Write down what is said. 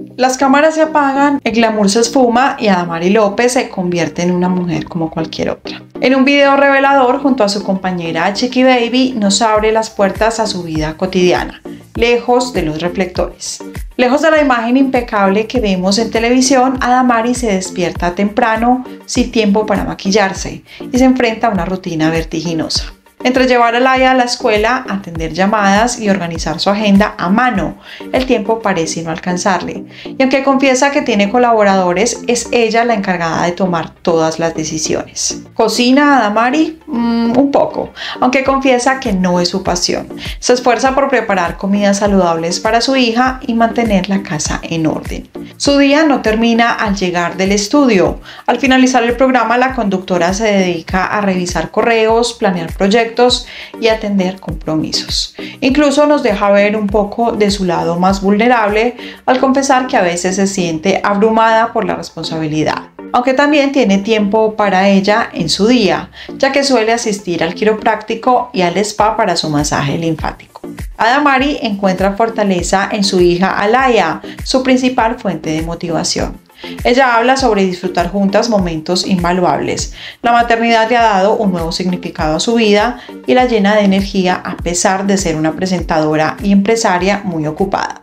Las cámaras se apagan, el glamour se esfuma y Adamari López se convierte en una mujer como cualquier otra. En un video revelador junto a su compañera Chiqui Baby nos abre las puertas a su vida cotidiana, lejos de los reflectores. Lejos de la imagen impecable que vemos en televisión, Adamari se despierta temprano, sin tiempo para maquillarse, y se enfrenta a una rutina vertiginosa. Entre llevar a Laia a la escuela, atender llamadas y organizar su agenda a mano, el tiempo parece no alcanzarle. Y aunque confiesa que tiene colaboradores, es ella la encargada de tomar todas las decisiones. ¿Cocina Adamari? Un poco, aunque confiesa que no es su pasión. Se esfuerza por preparar comidas saludables para su hija y mantener la casa en orden. Su día no termina al llegar del estudio. Al finalizar el programa, la conductora se dedica a revisar correos, planear proyectos y atender compromisos. Incluso nos deja ver un poco de su lado más vulnerable al confesar que a veces se siente abrumada por la responsabilidad, aunque también tiene tiempo para ella en su día, ya que suele asistir al quiropráctico y al spa para su masaje linfático. Adamari encuentra fortaleza en su hija Alaya, su principal fuente de motivación. Ella habla sobre disfrutar juntas momentos invaluables. La maternidad le ha dado un nuevo significado a su vida y la llena de energía a pesar de ser una presentadora y empresaria muy ocupada.